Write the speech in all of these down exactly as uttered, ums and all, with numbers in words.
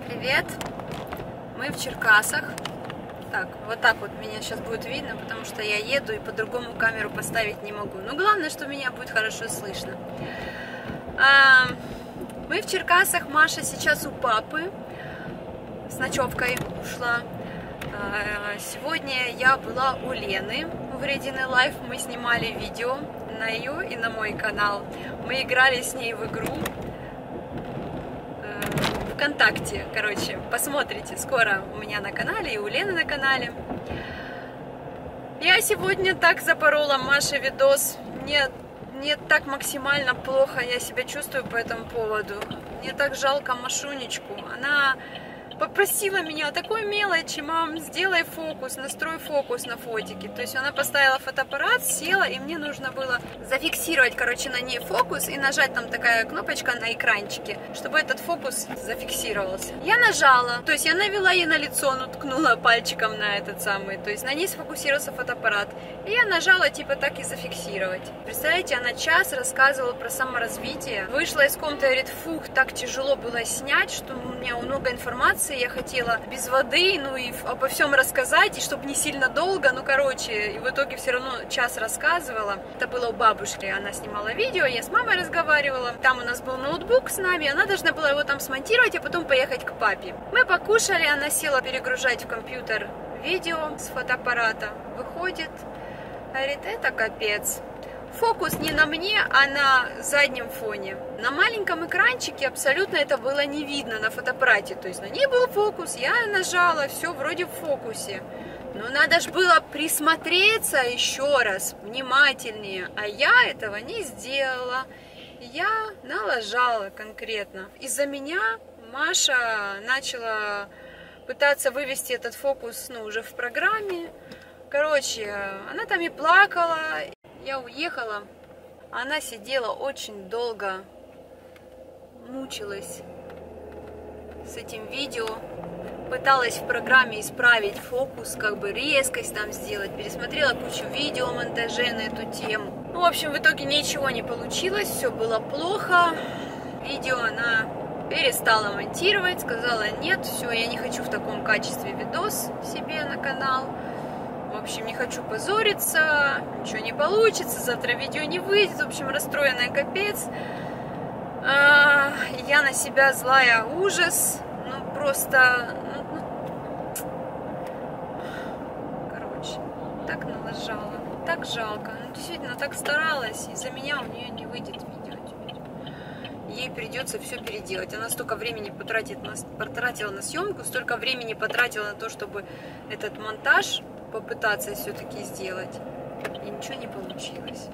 Привет! Мы в Черкасах. Так, вот так вот меня сейчас будет видно, потому что я еду и по-другому камеру поставить не могу. Но главное, что меня будет хорошо слышно. А, мы в Черкасах. Маша сейчас у папы с ночевкой ушла. А, сегодня я была у Лены у Вредины Лайф. Мы снимали видео на ее и на мой канал. Мы играли с ней в игру ВКонтакте, короче, посмотрите, скоро у меня на канале и у Лены на канале. Я сегодня так запорола Маше видос, мне, мне так максимально плохо я себя чувствую по этому поводу. Мне так жалко Машунечку, она попросила меня о такой мелочи: мам, сделай фокус, настрой фокус на фотике. То есть она поставила фотоаппарат, села, и мне нужно было зафиксировать, короче, на ней фокус и нажать, там такая кнопочка на экранчике, чтобы этот фокус зафиксировался. Я нажала, то есть я навела ей на лицо, ну, ткнула пальчиком на этот самый, то есть на ней сфокусировался фотоаппарат. И я нажала, типа, так и зафиксировать. Представляете, она час рассказывала про саморазвитие. Вышла из комнаты, говорит: фух, так тяжело было снять, что у меня много информации. Я хотела без воды, ну и обо всем рассказать, и чтобы не сильно долго, ну короче, и в итоге все равно час рассказывала. Это было у бабушки, она снимала видео, я с мамой разговаривала, там у нас был ноутбук с нами, она должна была его там смонтировать, а потом поехать к папе. Мы покушали, она села перегружать в компьютер видео с фотоаппарата, выходит, говорит: это капец. Фокус не на мне, а на заднем фоне. На маленьком экранчике абсолютно это было не видно на фотоаппарате. То есть на ней был фокус, я нажала, все вроде в фокусе. Но надо же было присмотреться еще раз, внимательнее. А я этого не сделала. Я налажала конкретно. Из-за меня Маша начала пытаться вывести этот фокус, ну, уже в программе. Короче, она там и плакала. Я уехала, она сидела очень долго, мучилась с этим видео, пыталась в программе исправить фокус, как бы резкость там сделать, пересмотрела кучу видео монтажей на эту тему. Ну, в общем, в итоге ничего не получилось, все было плохо. Видео она перестала монтировать, сказала: нет, все, я не хочу в таком качестве видос себе на канал. В общем, не хочу позориться, ничего не получится, завтра видео не выйдет. В общем, расстроенная капец. Я на себя злая, ужас. Ну, просто... Ну, ну... Короче, так налажала, так жалко. Ну, действительно, так старалась. Из-за меня у нее не выйдет видео теперь. Ей придется все переделать. Она столько времени потратит на... потратила на съемку, столько времени потратила на то, чтобы этот монтаж попытаться все-таки сделать, и ничего не получилось.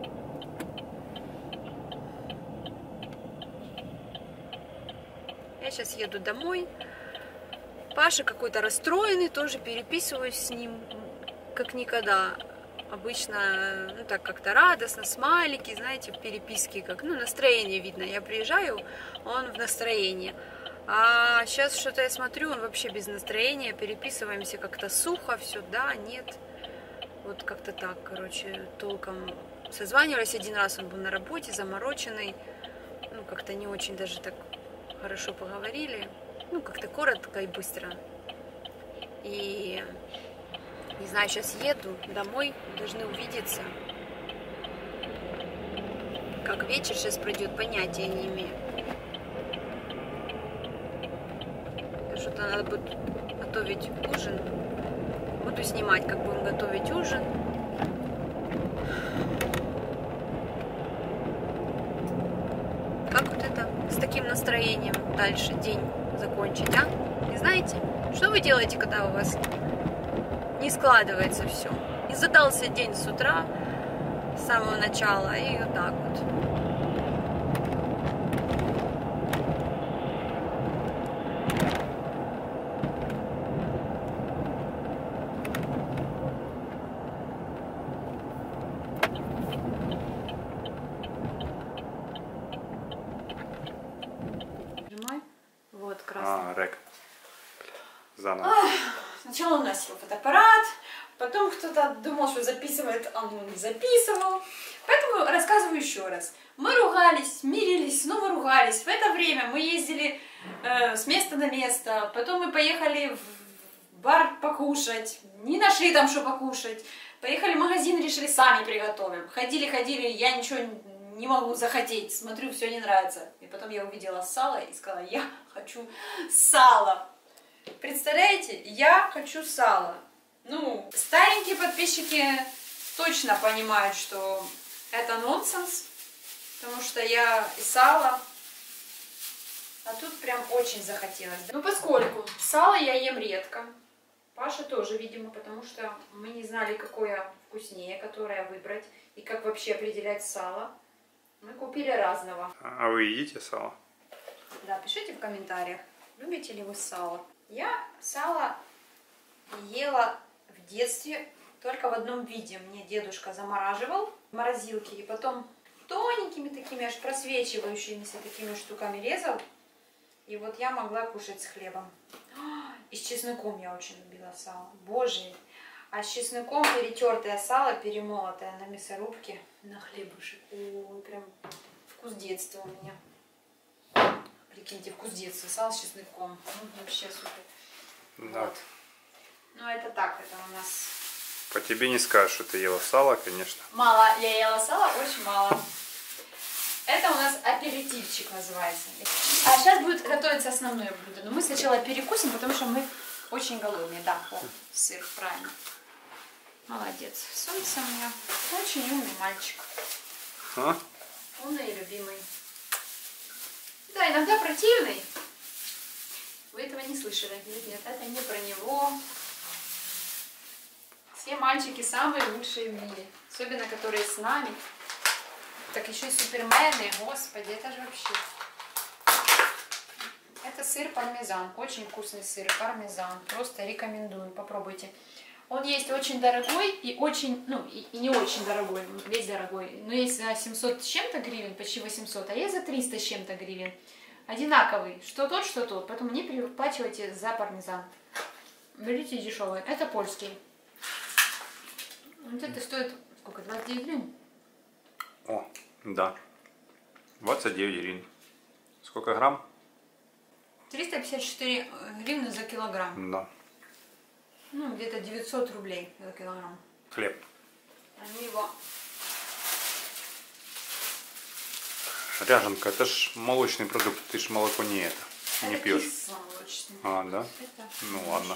Я сейчас еду домой. Паша какой-то расстроенный, тоже переписываюсь с ним как никогда. Обычно, ну так как-то радостно, смайлики, знаете, в переписке, как, ну, настроение видно. Я приезжаю, он в настроении. А сейчас что-то я смотрю, он вообще без настроения, переписываемся как-то сухо, все, да, нет. Вот как-то так, короче, толком созванивались один раз, он был на работе, замороченный. Ну, как-то не очень даже так хорошо поговорили. Ну, как-то коротко и быстро. И, не знаю, сейчас еду домой, должны увидеться. Как вечер сейчас пройдет, понятия не имею. Что-то надо будет готовить ужин. Буду снимать, как будем готовить ужин. Как вот это с таким настроением дальше день закончить, а? Не знаете? Что вы делаете, когда у вас не складывается все? Не задался день с утра, с самого начала, и вот так вот. Вот, красный. А, рек. Заново. Ах, сначала у нас был фотоаппарат, потом кто-то думал, что записывает, а он не записывал. Поэтому рассказываю еще раз. Мы ругались, мирились, снова ругались. В это время мы ездили э, с места на место. Потом мы поехали в бар покушать. Не нашли там, что покушать. Поехали в магазин, решили, сами приготовим. Ходили, ходили, я ничего не могу захотеть. Смотрю, все не нравится. И потом я увидела сало и сказала, я хочу сало. Представляете, я хочу сало. Ну, старенькие подписчики точно понимают, что это нонсенс, потому что я и сало, а тут прям очень захотелось. Ну, поскольку сало я ем редко, Паша тоже, видимо, потому что мы не знали, какое вкуснее, которое выбрать, и как вообще определять сало. Мы купили разного. А вы едите сало? Да, пишите в комментариях, любите ли вы сало. Я сало ела в детстве только в одном виде. Мне дедушка замораживал в морозилке и потом тоненькими такими аж просвечивающимися такими штуками резал. И вот я могла кушать с хлебом. И с чесноком я очень любила сало. Боже! А с чесноком перетертое сало, перемолотое на мясорубке, на хлебушек. Ой, прям вкус детства у меня. Прикиньте, вкус детства. Сало с чесноком. Вообще супер. Да. Вот. Ну, это так, это у нас... По тебе не скажешь, что ты ела сало, конечно. Мало. Я ела сало, очень мало. Это у нас аперитивчик называется. А сейчас будет готовиться основное блюдо. Но мы сначала перекусим, потому что мы очень голодные. Да, о, сыр, правильно. Молодец. Солнце у меня очень умный мальчик. А? Умный и любимый. Да, иногда противный. Вы этого не слышали? Нет, нет, это не про него. Все мальчики самые лучшие в мире. Особенно, которые с нами. Так еще и супермены. Господи, это же вообще... Это сыр пармезан. Очень вкусный сыр пармезан. Просто рекомендую. Попробуйте. Он есть очень дорогой и очень... Ну, и, и не очень дорогой. Весь дорогой. Но есть за семьсот с чем-то гривен, почти восемьсот. А есть за триста с чем-то гривен. Одинаковый. Что тот, что тот. Поэтому не переплачивайте за пармезан. Берите дешевый. Это польский. Вот это стоит... Сколько? двадцать девять гривен? О, да. двадцать девять гривен. Сколько грамм? триста пятьдесят четыре гривны за килограмм. Да. Ну, где-то девятьсот рублей за килограмм. Хлеб. Они его... Ряженка, это ж молочный продукт, ты ж молоко не это, не это пьешь. кисломолочный. А, да? Это Ну ладно.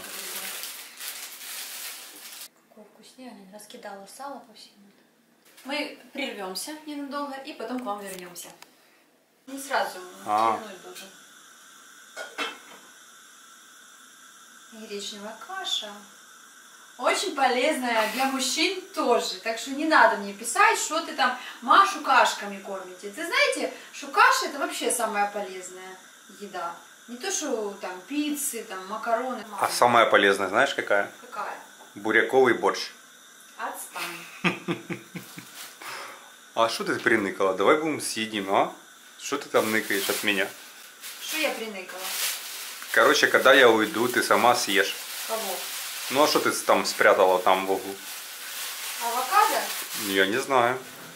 Какое вкуснее, я раскидала сало по всему. Мы прервемся ненадолго и потом к вам вернемся. Не сразу, А. черную должен. Гречневая каша. Очень полезная для мужчин тоже. Так что не надо мне писать, что ты там Машу кашками кормите. Ты знаете, что каша это вообще самая полезная еда. Не то, что там пиццы, там макароны. А самая полезная, знаешь какая? Какая? Буряковый борщ. Отстань. А что ты приныкала? Давай будем съедим, а? Что ты там ныкаешь от меня? Что я приныкала? Короче, когда я уйду, ты сама съешь. Кого? Ну а что ты там спрятала там в углу? Авокадо? Я не знаю.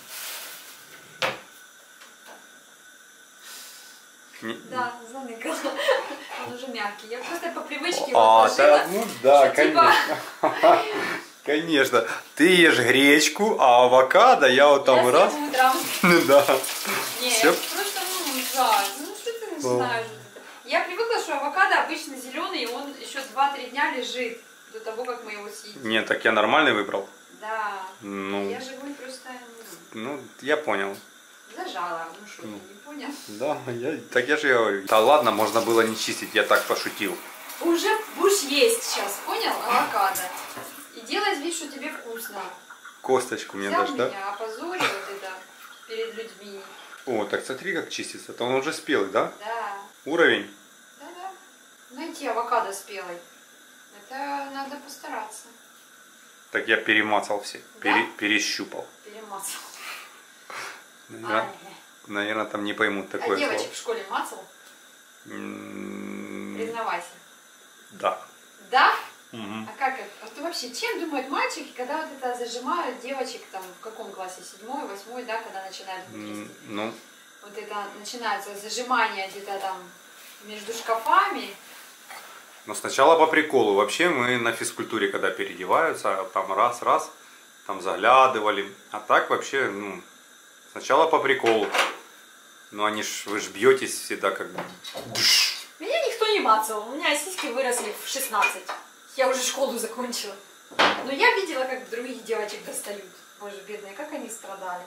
Не... Да, заныкала. Он уже мягкий. Я просто по привычке его А, отложила. да, ну да, что, типа... конечно. Конечно. Ты ешь гречку, а авокадо я вот там я раз. утром. Да. Не, Всё. просто, ну, жаль. Ну, что ты начинаешь? Я привыкла, что авокадо обычно зеленый, и он еще два-три дня лежит до того, как мы его съедим. Нет, так я нормальный выбрал. Да. Ну, Я живой просто... ну, я понял. Зажала. Ну что, ты не понял? Да, я, так я же говорю. Да ладно, можно было не чистить, я так пошутил. Уже будешь есть сейчас, понял? Авокадо. И делай вид, что тебе вкусно. Косточку мне Взял дашь, да? меня, опозорил вот это перед людьми. О, так смотри, как чистится. То он уже спелый, да? Да. Уровень. Да-да. Найти авокадо спелый. Это надо постараться. Так я перемацал все. Да? Пере, перещупал. Перемацал. Наверное, Ай. наверное, там не поймут А такое девочек слово. в школе мацал? М, Признавайся. Да. Да? Мгм. А как это? А то вообще, чем думают мальчики, когда вот это зажимают девочек там в каком классе? Седьмой, восьмой, да, когда начинают внутри? М, Ну, Вот это начинается зажимание где-то там между шкафами. Но сначала по приколу. Вообще мы на физкультуре, когда переодеваются, там раз-раз, там заглядывали. А так вообще, ну, сначала по приколу. Но они ж, вы ж бьетесь всегда как бы. Меня никто не мацал. У меня сиськи выросли в шестнадцать. Я уже школу закончила. Но я видела, как других девочек достают. Боже, бедные, как они страдали.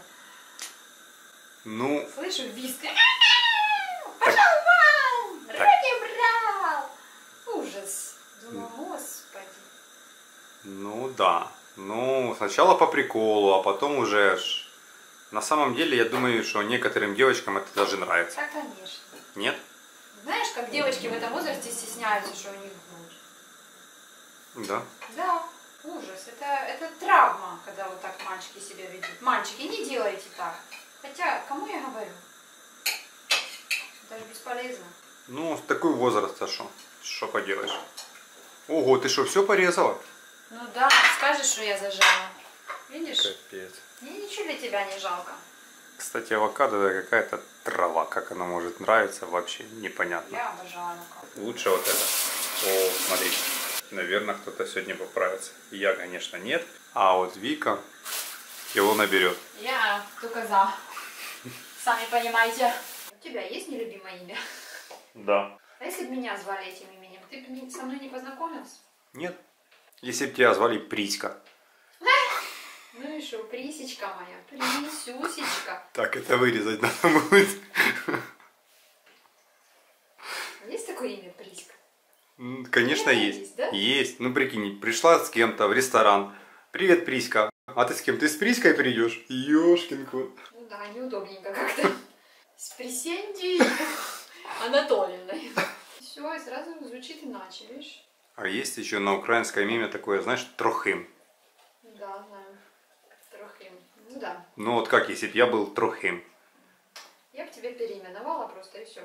Ну... Слышу визг. Пошел вон! Руки брал! Ужас. Думаю, господи. Ну да. Ну, сначала по приколу, а потом уже... ж. На самом деле, я думаю, что некоторым девочкам это даже нравится. Да, конечно. Нет? Знаешь, как девочки в этом возрасте стесняются, что у них грудь? Да. Да. Ужас. Это, это травма, когда вот так мальчики себя ведут. Мальчики, не делайте так. Хотя, кому я говорю? Даже бесполезно. Ну, такой возраст, а что? Что поделаешь? Ого, ты что, все порезала? Ну да, скажешь, что я зажала. Видишь? Капец. Мне ничего для тебя не жалко. Кстати, авокадо это какая-то трава. Как она может нравиться, вообще непонятно. Я обожаю авокадо. Лучше вот это. О, смотри. Наверное, кто-то сегодня поправится. Я, конечно, нет. А вот Вика кило наберет. Я только за. Сами понимаете. У тебя есть нелюбимое имя? Да. А если бы меня звали этим именем, ты бы со мной не познакомился? Нет. Если бы тебя звали Приська. Ну и что, Присечка моя, Присюсечка. Так, это вырезать надо будет. Есть такое имя Приська? Конечно, есть. Есть, да? Есть. Ну, прикинь, пришла с кем-то в ресторан. Привет, Приська. А ты с кем? Ты с Приськой придешь? Ёшкин кот. Ну да, неудобненько как-то. С Присендией Анатольевной. Все, и сразу звучит иначе, видишь? А есть еще на украинском имя такое, знаешь, Трохим. Да, знаю. Трохим. Ну да. Ну вот как, если бы я был Трохим? Я бы тебя переименовала просто и все.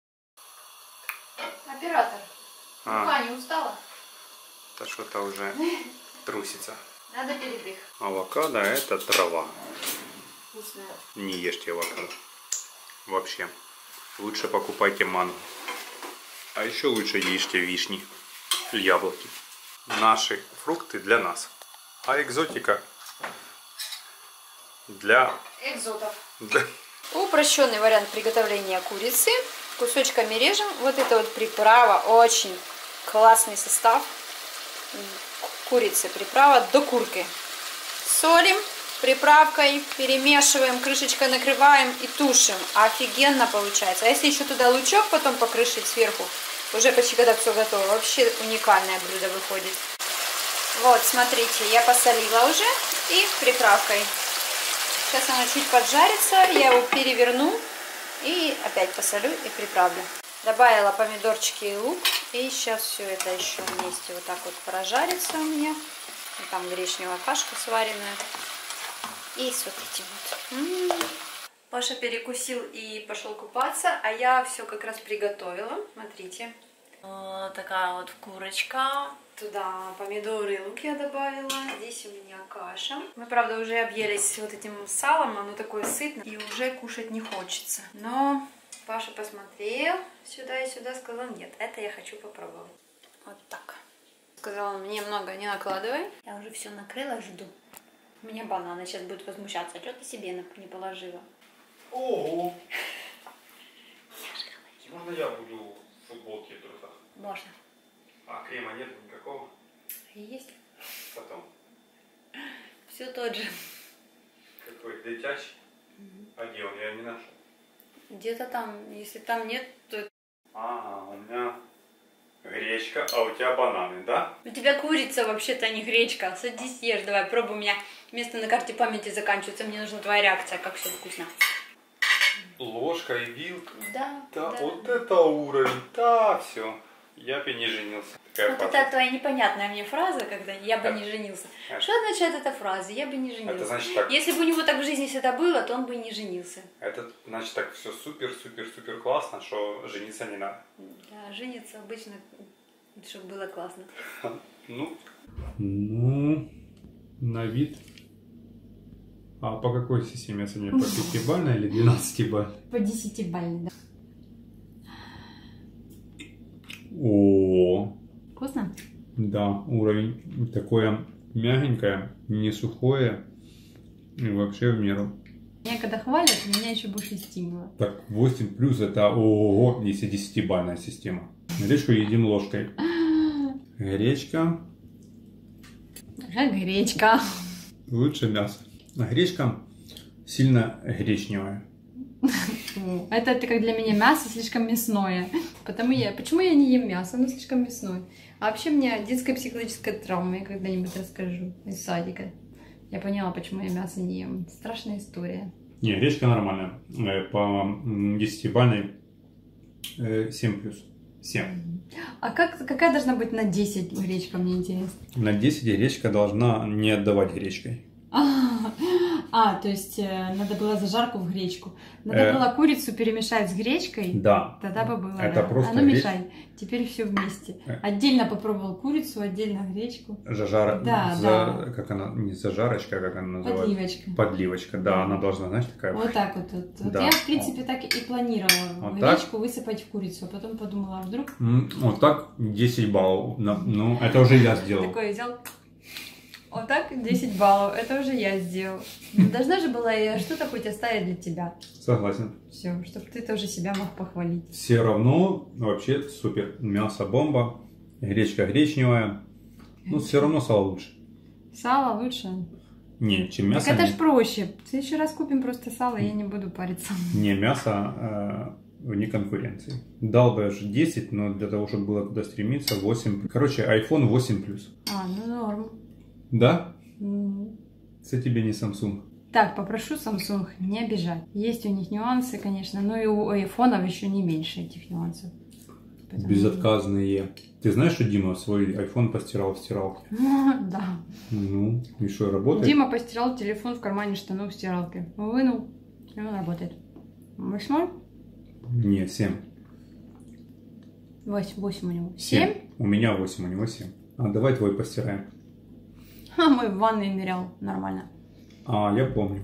Оператор. А. Рука не устала? Да что-то уже трусится. Надо передых. Авокадо это трава. Вкусная. Не ешьте авокадо. Вообще. Лучше покупайте мангу. А еще лучше ешьте вишни. Яблоки. Наши фрукты для нас. А экзотика для... Экзотов. Да. Упрощенный вариант приготовления курицы. Кусочками режем. Вот это вот приправа. Очень классный состав курицы. Приправа до курки. Солим приправкой, перемешиваем, крышечкой накрываем и тушим. Офигенно получается. А если еще туда лучок потом покрышить сверху, уже почти когда все готово, вообще уникальное блюдо выходит. Вот, смотрите, я посолила уже и приправкой. Сейчас оно чуть поджарится, я его переверну и опять посолю и приправлю. Добавила помидорчики и лук, и сейчас все это еще вместе вот так вот прожарится у меня. И там гречневая кашка сваренная. И с вот этим вот. М-м-м. Паша перекусил и пошел купаться, а я все как раз приготовила. Смотрите. Вот такая вот курочка. Туда помидоры и лук я добавила. Здесь у меня каша. Мы, правда, уже объелись вот этим салом. Оно такое сытное. И уже кушать не хочется. Но Паша посмотрел сюда и сюда. Сказал, нет, это я хочу попробовать. Вот так. Сказал он, мне много не накладывай. Я уже все накрыла, жду. У меня банана сейчас будет возмущаться. А что ты себе не положила? Ого! Можно я буду в футболке и трусах? Можно. А крема нет никакого? Есть. Потом. Все тот же. Какой? Летящий? Угу. А где он? Я не нашел. Где-то там. Если там нет, то... Ага, у меня гречка, а у тебя бананы, да? У тебя курица вообще-то, а не гречка. Садись, ешь, давай, пробуй. У меня место на карте памяти заканчивается. Мне нужна твоя реакция, как все вкусно. Ложка и вилка. Да, да. да. Вот это уровень. Да, все. Я бы не женился. Такая вот фраза. это твоя непонятная мне фраза, когда я бы это... не женился. Это... Что означает эта фраза? Я бы не женился. Это значит так... Если бы у него так в жизни всегда было, то он бы не женился. Это значит так все супер-супер-супер классно, что жениться не надо. Да, жениться обычно, чтобы было классно. Ну, ну, на вид. А по какой системе оценивать? По пятибалльной или двенадцатибалльной? По десятибалльной, да. О, Вкусно? да, уровень такое мягенькое, не сухое и вообще в меру. Меня когда хвалят, меня еще больше стимула. Так, восемь плюс это ого, если десятибалльная система. Гречку едим ложкой. Гречка. Как гречка. Лучше мясо. А гречка сильно гречневая. Это, это как для меня мясо слишком мясное. Потому я, почему я не ем мясо? Оно слишком мясное. А вообще у меня детская психологическая травма. Я когда-нибудь расскажу из садика. Я поняла, почему я мясо не ем. Страшная история. Не, гречка нормальная. По десятибалльной семь плюс. семь. А как, какая должна быть на десять гречка, мне интересно? На десять гречка должна не отдавать гречкой. А, а, то есть э, надо было зажарку в гречку. Надо Э, было курицу перемешать с гречкой. Да. Тогда бы было. Это Да. просто А ну греч- мешай. Теперь все вместе. Э. Отдельно попробовал курицу, отдельно гречку. Зажар... Да, за... да. Как она, не зажарочка, а как она называется? Подливочка. Подливочка, да, она должна, знаешь, такая... Вот так вот. Вот, вот Да. я, в принципе, так и планировала. Вот Гречку высыпать в курицу. А потом подумала, а вдруг М, Вот так десять баллов. На- Ну, это уже я сделал. такое взял. Вот так десять баллов. Это уже я сделал. Должна же была я что-то хоть оставить для тебя. Согласен. Все, чтобы ты тоже себя мог похвалить. Все равно вообще супер. Мясо бомба, гречка гречневая. Ну, все равно сало лучше. Сало лучше. Не, чем мясо. Так это не- ж проще. В следующий раз купим просто сало, и я не буду париться. Не, мясо э, вне конкуренции. Дал бы аж десять, но для того, чтобы было туда стремиться, восемь. Короче, айфон восемь плюс. А, ну норм. Да? М. Это тебе не Samsung. Так, попрошу Samsung не обижать. Есть у них нюансы, конечно, но и у айфонов еще не меньше этих нюансов. Поэтому- Безотказные. Ты знаешь, что Дима свой айфон постирал в стиралке? Да. Ну, и что, работает? Дима постирал телефон в кармане штанов в стиралке. Вынул, и он работает. Восьмой? Не, семь. Восемь, восемь у него. Семь? У меня восемь, у него семь. А давай твой постираем. А мой в ванной нырял нормально. А, я помню.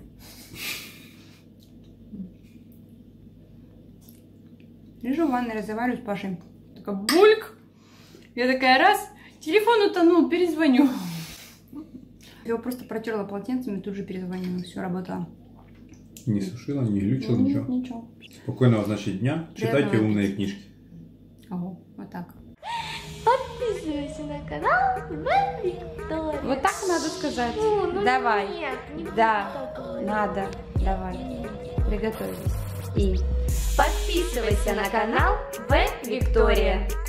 Лежу в ванной, разговариваю с Пашей. Такая бульк. Я такая раз, телефон утонул, перезвоню. Я его просто протерла полотенцем и тут же перезвонила. Все, работало. Не сушила, не глючила, Нет, ничего. ничего. Спокойного, значит, дня. Читайте Приятного умные аппетита. книжки. Ого, вот так. Подписывайся на канал Вэн Виктория. Вот так надо сказать. Ну, ну Давай. Нет, не Да. буду так говорить. Надо. Давай. Приготовились. И Подписывайся на канал Вэн Виктория.